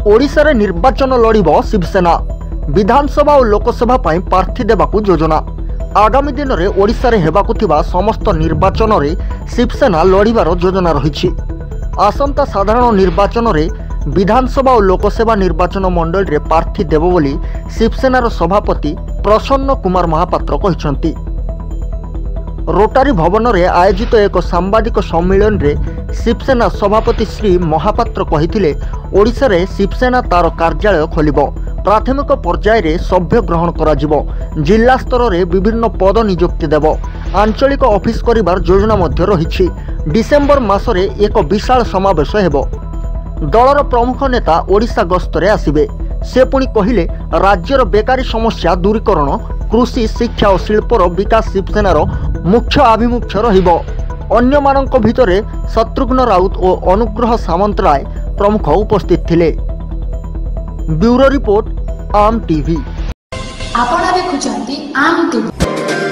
ओडिशा रे निर्वाचन लड़िबो शिवसेना। विधानसभा और लोकसभा पाई प्रार्थी देबाकू योजना। आगामी दिन में ओडिशा रे हेबाकू थिबा समस्त निर्वाचन रे शिवसेना लड़िबार योजना रही। आसंता साधारण निर्वाचन रे विधानसभा और लोकसभा निर्वाचन मंडल रे प्रार्थी देव बोली शिवसेनार सभापति प्रसन्न कुमार महापात्र कहिसंती। रोटारी भवन में आयोजित एक सांबादिक सम्मेलन रे शिवसेना सभापति श्री महापात्र कहिथिले ओडिशा रे शिवसेना तार कार्यालय खोलिबो। प्राथमिक पर्याय रे सभ्य ग्रहण कराजिबो। जिला स्तर रे विभिन्न पद नियुक्ति देबो। आंचलिक ऑफिस करिबार योजना मध्य रहिछि। डिसेम्बर मासरे एक विशाल समावेश हेबो। दलर प्रमुख नेता ओडिशा गस्तरे आसिबे। से पुणी कहिले राज्यर बेकारी समस्या दूरीकरण, कृषि, शिक्षा और शिल्पर विकास शिवसेनार मुख्य आभिमुख्य रहिबो। अन्य मानक भितरे शत्रुघ्न राउत और अनुग्रह सामंतराय प्रमुख उपस्थित थिले। Bureau report Aam TV. आपण देखुचंती आम टीवी।